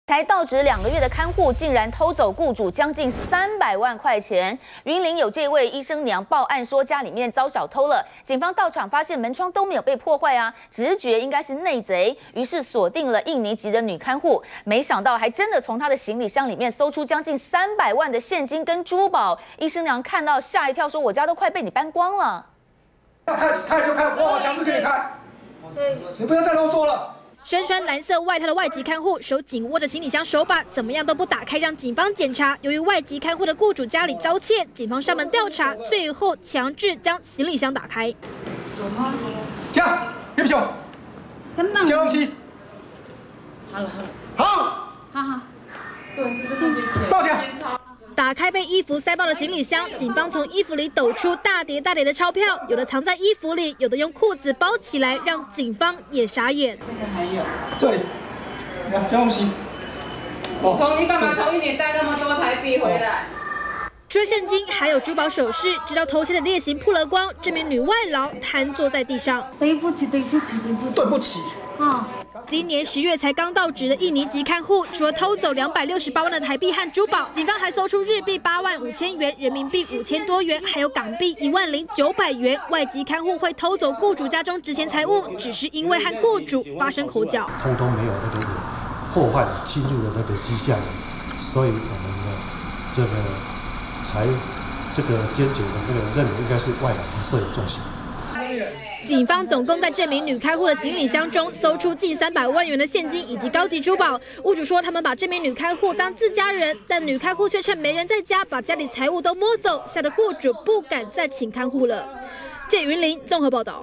才到职2个月的看护，竟然偷走雇主将近300万块钱。云林有这位医生娘报案说家里面遭小偷了，警方到场发现门窗都没有被破坏啊，直觉应该是内贼，于是锁定了印尼籍的女看护。没想到还真的从她的行李箱里面搜出将近300万的现金跟珠宝。医生娘看到吓一跳，说：“我家都快被你搬光了。” 要开就开，我强制给你开，你不要再啰嗦了。 身穿蓝色外套的外籍看护手紧握着行李箱手把，怎么样都不打开，让警方检查。由于外籍看护的雇主家里遭窃，警方上门调查，最后强制将行李箱打开。 这样，叶不雄，交东西。 好了， 好， 对，就是照相。 打开被衣服塞爆的行李箱，警方从衣服里抖出大叠大叠的钞票，有的藏在衣服里，有的用裤子包起来，让警方也傻眼。 这个还有， 这里，来交东西。 你干嘛从1年带那么多台币回来？ 除了现金，还有珠宝首饰，直到偷窃的劣行曝了光，这名女外劳瘫坐在地上。 对不起。 对不起。 今年10月才刚到职的印尼籍看护，除了偷走268万的台币和珠宝，警方还搜出日币8万5千元、人民币5000多元，还有港币10900元。外籍看护会偷走雇主家中值钱财物，只是因为和雇主发生口角， 通通没有那个破坏侵入的那个迹象，所以我们呢，这个坚决的那个认为应该是外劳设有重刑。 警方总共在这名女看护的行李箱中搜出近300万元的现金以及高级珠宝。屋主说，他们把这名女看护当自家人，但女看护却趁没人在家，把家里财物都摸走，吓得雇主不敢再请看护了。这云林综合报道。